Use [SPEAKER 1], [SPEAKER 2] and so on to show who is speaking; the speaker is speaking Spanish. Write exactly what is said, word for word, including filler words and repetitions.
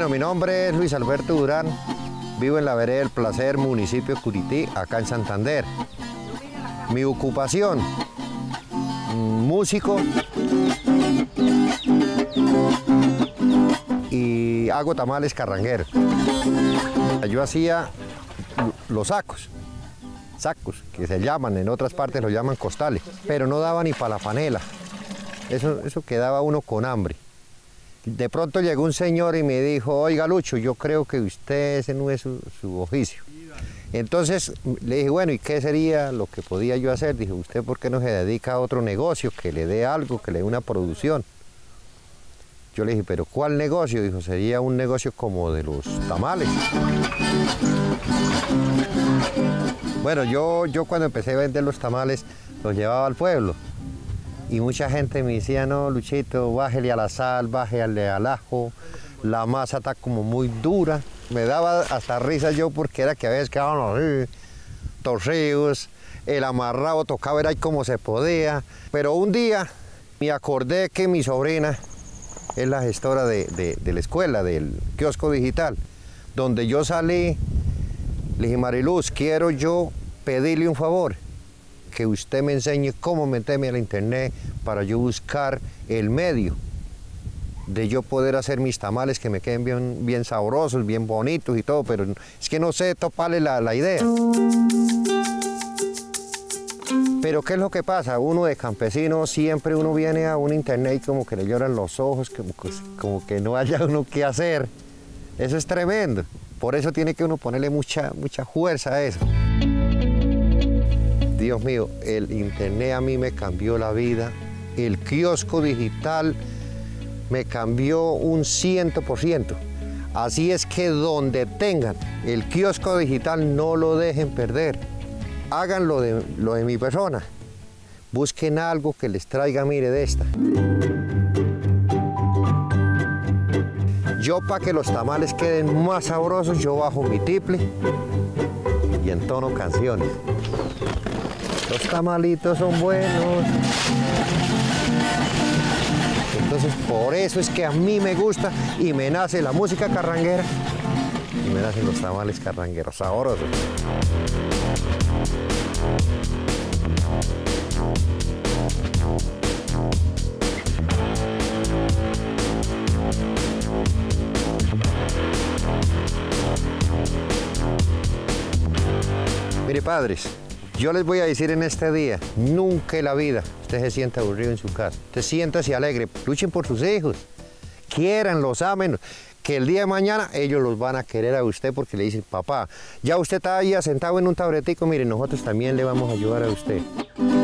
[SPEAKER 1] Bueno, mi nombre es Luis Alberto Durán, vivo en la vereda del Placer, municipio de Curití, acá en Santander. Mi ocupación, músico y hago tamales carrangueros. Yo hacía los sacos, sacos que se llaman, en otras partes lo llaman costales, pero no daba ni para la panela, eso, eso quedaba uno con hambre. De pronto llegó un señor y me dijo, oiga Lucho, yo creo que usted ese no es su, su oficio. Entonces le dije, bueno, ¿y qué sería lo que podía yo hacer? Dije, ¿usted por qué no se dedica a otro negocio, que le dé algo, que le dé una producción? Yo le dije, ¿pero cuál negocio? Dijo, sería un negocio como de los tamales. Bueno, yo, yo cuando empecé a vender los tamales, los llevaba al pueblo. Y mucha gente me decía, no, Luchito, bájele a la sal, bájele al ajo, la masa está como muy dura. Me daba hasta risa yo porque era que a veces quedaban así, torcidos, el amarrado tocaba ver ahí como se podía. Pero un día me acordé que mi sobrina es la gestora de, de, de la escuela, del kiosco digital, donde yo salí, le dije, Mariluz, quiero yo pedirle un favor, que usted me enseñe cómo meterme a la internet para yo buscar el medio de yo poder hacer mis tamales que me queden bien, bien sabrosos, bien bonitos y todo, pero es que no sé toparle la, la idea. Pero ¿qué es lo que pasa? Uno de campesino siempre uno viene a un internet y como que le lloran los ojos, como que, como que no haya uno qué hacer. Eso es tremendo. Por eso tiene que uno ponerle mucha, mucha fuerza a eso. Dios mío, el internet a mí me cambió la vida. El kiosco digital me cambió un ciento por ciento. Así es que donde tengan el kiosco digital no lo dejen perder. Hagan lo de, lo de mi persona. Busquen algo que les traiga, mire, de esta. Yo, para que los tamales queden más sabrosos, yo bajo mi tiple y entono canciones. Los tamalitos son buenos. Entonces, por eso es que a mí me gusta y me nace la música carranguera y me nacen los tamales carrangueros sabrosos. Mire, padres, yo les voy a decir en este día, nunca en la vida usted se sienta aburrido en su casa. Usted siéntase alegre, luchen por sus hijos, quiéranlos, amen, que el día de mañana ellos los van a querer a usted porque le dicen, papá, ya usted está ahí sentado en un taburetico, mire, nosotros también le vamos a ayudar a usted.